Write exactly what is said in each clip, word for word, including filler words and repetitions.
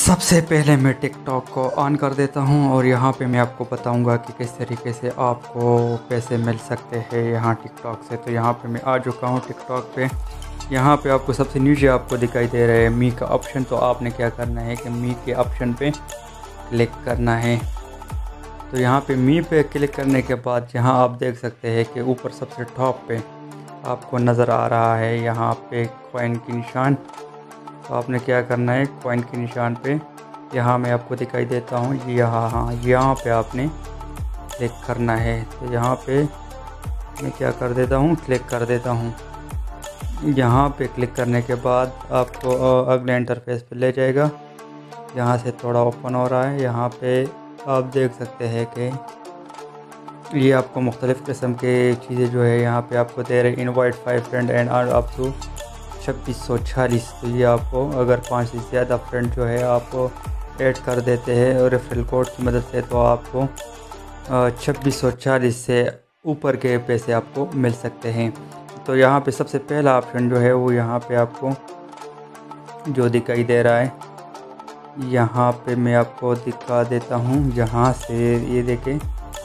सबसे पहले मैं टिकटॉक को ऑन कर देता हूं और यहाँ पे मैं आपको बताऊंगा कि किस तरीके से आपको पैसे मिल सकते हैं यहाँ टिकटॉक से। तो यहाँ पे मैं आ चुका हूँ टिकटॉक पे। यहाँ पे आपको सबसे नीचे आपको दिखाई दे रहा है मी का ऑप्शन। तो आपने क्या करना है कि मी के ऑप्शन पे क्लिक करना है। तो यहाँ पे मी पे क्लिक करने के बाद यहाँ आप देख सकते हैं कि ऊपर सबसे टॉप पे आपको नज़र आ रहा है यहाँ पे कॉइन की निशान। तो आपने क्या करना है, कॉइन के निशान पे यहाँ मैं आपको दिखाई देता हूँ, यहाँ हाँ यहाँ पे आपने क्लिक करना है। तो यहाँ पे मैं क्या कर देता हूँ, क्लिक कर देता हूँ। यहाँ पे क्लिक करने के बाद आपको अगले इंटरफेस पे ले जाएगा। यहाँ से थोड़ा ओपन हो रहा है। यहाँ पे आप देख सकते हैं कि ये आपको मुख्तलिफ़ किस्म के चीज़ें जो है यहाँ पे आपको दे रहे, invite five friend and up to छब्बीस सौ छियालीस। तो ये आपको अगर पाँच से ज़्यादा फ्रेंड जो है आप ऐड कर देते हैं और रेफरल कोड की मदद से, तो आपको छब्बीस सौ छियालीस से ऊपर के पैसे आपको मिल सकते हैं। तो यहाँ पे सबसे पहला ऑप्शन जो है वो यहाँ पे आपको जो दिखाई दे रहा है, यहाँ पे मैं आपको दिखा देता हूँ। यहाँ से ये देखें,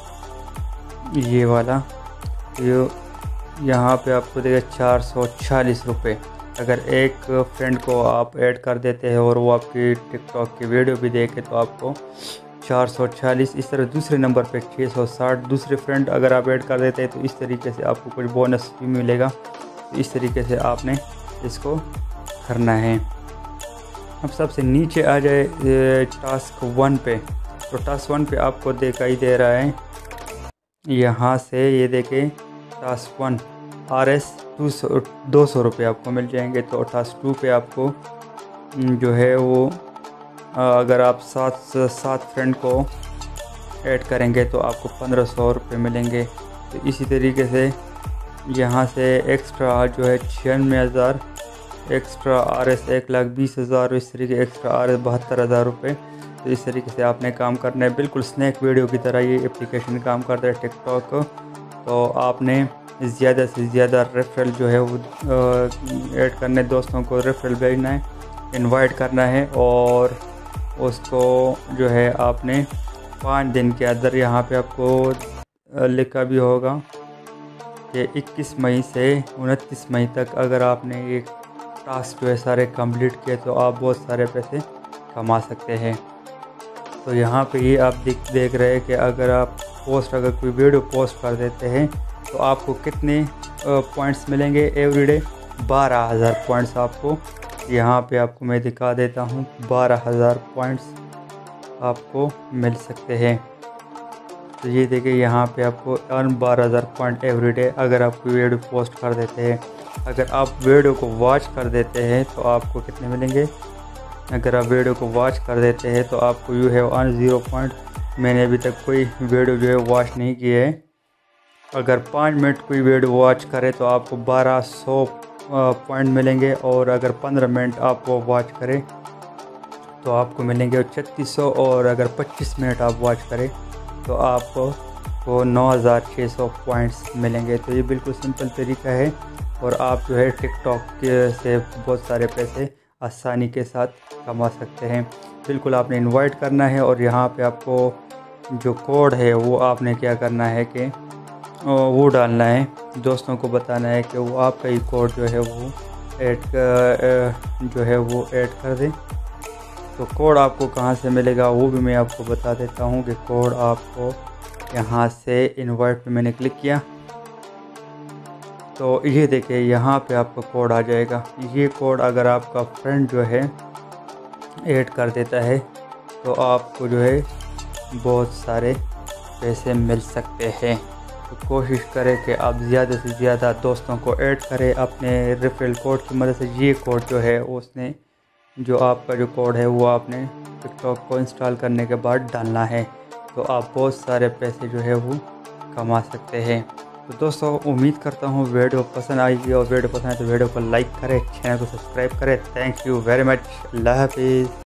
ये वाला ये यहाँ पे आपको देगा चार सौ छियालीस रुपये। अगर एक फ्रेंड को आप ऐड कर देते हैं और वो आपकी टिकटॉक की वीडियो भी देखे तो आपको चार सौ छियालीस। इस तरह दूसरे नंबर पे छः सौ साठ दूसरे फ्रेंड अगर आप ऐड कर देते हैं तो इस तरीके से आपको कुछ बोनस भी मिलेगा। तो इस तरीके से आपने इसको करना है। अब सबसे नीचे आ जाए टास्क वन पे। तो टास्क वन पे आपको दिखाई दे रहा है, यहाँ से ये देखें task one R S two सौ दो सौ रुपये आपको मिल जाएंगे। तो टास्क टू पे आपको जो है वो अगर आप सात सात फ्रेंड को ऐड करेंगे तो आपको पंद्रह सौ रुपये मिलेंगे। तो इसी तरीके से यहाँ से एक्स्ट्रा जो है छियानवे हज़ार एक्स्ट्रा आर एस एक लाख बीस हज़ार इस तरीके एक्स्ट्रा आर एस बहत्तर हज़ार रुपये। तो इस तरीके से आपने काम करना है। बिल्कुल स्नैक वीडियो की तरह ये एप्लीकेशन काम करता है टिकटॉक। तो आपने ज़्यादा से ज़्यादा रेफरल जो है वो ऐड करने, दोस्तों को रेफरल भेजना है, इनवाइट करना है और उसको जो है आपने पाँच दिन के अंदर, यहाँ पे आपको लिखा भी होगा कि इक्कीस मई से उनतीस मई तक अगर आपने ये टास्क जो है सारे कंप्लीट किए तो आप बहुत सारे पैसे कमा सकते हैं। तो यहाँ पे ये आप देख देख रहे हैं कि अगर आप पोस्ट अगर कोई वीडियो पोस्ट कर देते हैं तो आपको कितने पॉइंट्स मिलेंगे एवरीडे। बारह हज़ार पॉइंट्स आपको यहाँ पे आपको मैं दिखा देता हूँ, बारह हज़ार पॉइंट्स आपको मिल सकते हैं। तो ये देखिए यहाँ पे आपको अर्न बारह हज़ार पॉइंट एवरीडे अगर आप कोई वीडियो पोस्ट कर देते हैं। अगर आप वीडियो को वॉच कर देते हैं तो आपको कितने मिलेंगे, अगर आप वीडियो को वॉच कर देते हैं तो आपको you have earn zero point. मैंने अभी तक कोई वीडियो जो है वॉच नहीं की है। अगर पाँच मिनट कोई वीडियो वॉच करे तो आपको बारह सौ पॉइंट मिलेंगे और अगर पंद्रह मिनट आप वो वॉच करें तो आपको मिलेंगे छत्तीस सौ और अगर पच्चीस मिनट आप वॉच करें तो आपको नौ हज़ार छः सौ पॉइंट्स मिलेंगे। तो ये बिल्कुल सिंपल तरीका है और आप जो है टिकटॉक के से बहुत सारे पैसे आसानी के साथ कमा सकते हैं। बिल्कुल आपने इनवाइट करना है और यहाँ पे आपको जो कोड है वो आपने क्या करना है कि वो डालना है, दोस्तों को बताना है कि वो आपका ही कोड जो है वो ऐड जो है वो ऐड कर दें। तो कोड आपको कहाँ से मिलेगा वो भी मैं आपको बता देता हूँ कि कोड आपको यहाँ से इनवाइट पे मैंने क्लिक किया तो ये देखिए यहाँ पे आपका कोड आ जाएगा। ये कोड अगर आपका फ्रेंड जो है ऐड कर देता है तो आपको जो है बहुत सारे पैसे मिल सकते हैं। तो कोशिश करें कि आप ज़्यादा से ज़्यादा दोस्तों को ऐड करें अपने रेफरल कोड की मदद से। ये कोड जो है उसने जो आपका जो कोड है वो आपने टिकटॉक को इंस्टॉल करने के बाद डालना है तो आप बहुत सारे पैसे जो है वो कमा सकते हैं। तो दोस्तों उम्मीद करता हूँ वीडियो पसंद आएगी और वीडियो पसंद आए तो वीडियो को लाइक करें, चैनल को सब्सक्राइब करें। Thank you very much. अल्लाह हाफिज़।